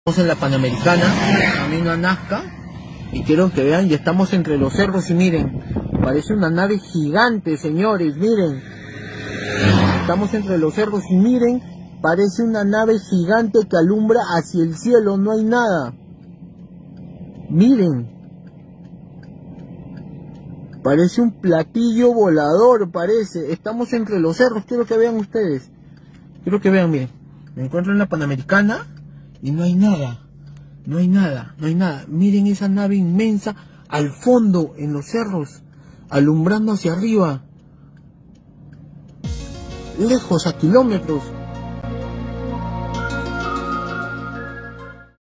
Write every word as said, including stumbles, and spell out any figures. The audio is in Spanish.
Estamos en la Panamericana, camino a Nazca, y quiero que vean, ya estamos entre los cerros y miren, parece una nave gigante, señores, miren. Estamos entre los cerros y miren, parece una nave gigante que alumbra hacia el cielo, no hay nada. Miren. Parece un platillo volador, parece. Estamos entre los cerros, quiero que vean ustedes. Quiero que vean, miren. Me encuentro en la Panamericana y no hay nada. No hay nada, no hay nada. Miren esa nave inmensa al fondo, en los cerros, alumbrando hacia arriba. Lejos, a kilómetros.